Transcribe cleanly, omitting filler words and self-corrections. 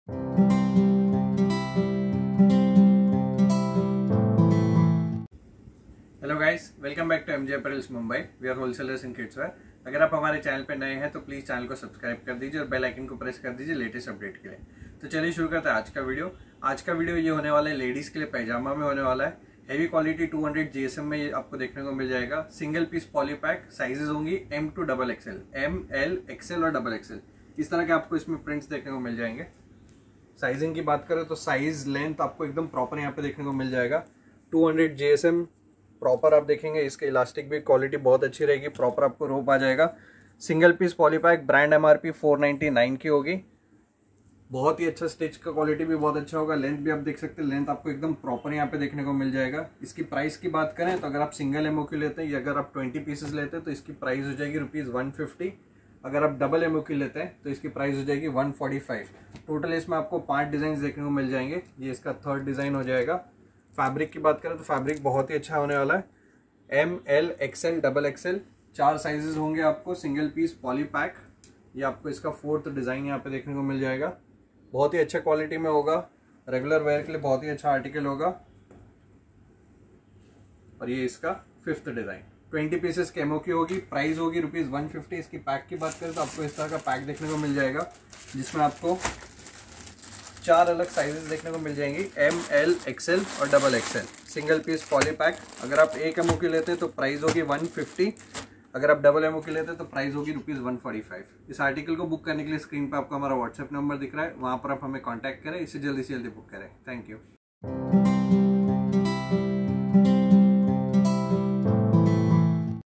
Hello guys, welcome back to MJ apparels Mumbai. We are wholesalers in kids wear. अगर आप हमारे channel पर नए हैं तो प्लीज़ चैनल को सब्सक्राइब कर दीजिए और बेल आइकन को प्रेस कर दीजिए लेटेस्ट अपडेट के लिए। तो चलिए शुरू करते हैं आज का वीडियो। आज का वीडियो ये होने वाला है लेडीज़ के लिए, पैजामा में होने वाला है। हैवी क्वालिटी 200 GSM में ये आपको देखने को मिल जाएगा। Single piece poly pack, sizes होंगी M to XXL, M, L, XL और XXL। इस तरह के आपको इसमें प्रिंट्स देखने को मिल जाएंगे। साइजिंग की बात करें तो साइज लेंथ आपको एकदम प्रॉपर यहाँ पे देखने को मिल जाएगा। 200 GSM प्रॉपर आप देखेंगे। इसके इलास्टिक भी क्वालिटी बहुत अच्छी रहेगी, प्रॉपर आपको रोप आ जाएगा। Single piece polypack, brand MRP 499 की होगी। बहुत ही अच्छा स्टिच का क्वालिटी भी बहुत अच्छा होगा। लेंथ भी आप देख सकते हैं, लेंथ आपको एकदम प्रॉपर यहाँ पे देखने को मिल जाएगा। इसकी प्राइस की बात करें तो अगर आप सिंगल MOQ लेते हैं या अगर आप 20 पीसेस लेते हैं तो इसकी प्राइस हो जाएगी ₹150। अगर आप डबल MOQ लेते हैं तो इसकी प्राइस हो जाएगी 145। टोटल इसमें आपको 5 डिजाइन देखने को मिल जाएंगे। ये इसका थर्ड डिजाइन हो जाएगा। फैब्रिक की बात करें तो फैब्रिक बहुत ही अच्छा होने वाला है। M, L, XL, XXL 4 sizes होंगे आपको। सिंगल पीस पॉली पैक, ये आपको इसका 4th डिजाइन यहाँ पे देखने को मिल जाएगा। बहुत ही अच्छा क्वालिटी में होगा, रेगुलर वेयर के लिए बहुत ही अच्छा आर्टिकल होगा। और ये इसका 5th डिजाइन 20 पीसेस की MOQ होगी। प्राइस होगी ₹150। इसकी पैक की बात करें तो आपको इस तरह का पैक देखने को मिल जाएगा, जिसमें आपको 4 अलग साइजेस देखने को मिल जाएंगी, M, L, XL और XXL। Single piece poly pack. अगर आप एक MOQ लेते हैं तो प्राइस होगी 150। अगर आप डबल MOQ लेते हैं तो प्राइस होगी ₹145। इस आर्टिकल को बुक करने के लिए स्क्रीन पर आपको हमारा व्हाट्सएप नंबर दिख रहा है, वहां पर आप हमें कॉन्टैक्ट करें। इसे जल्दी से जल्दी बुक करें। Thank you.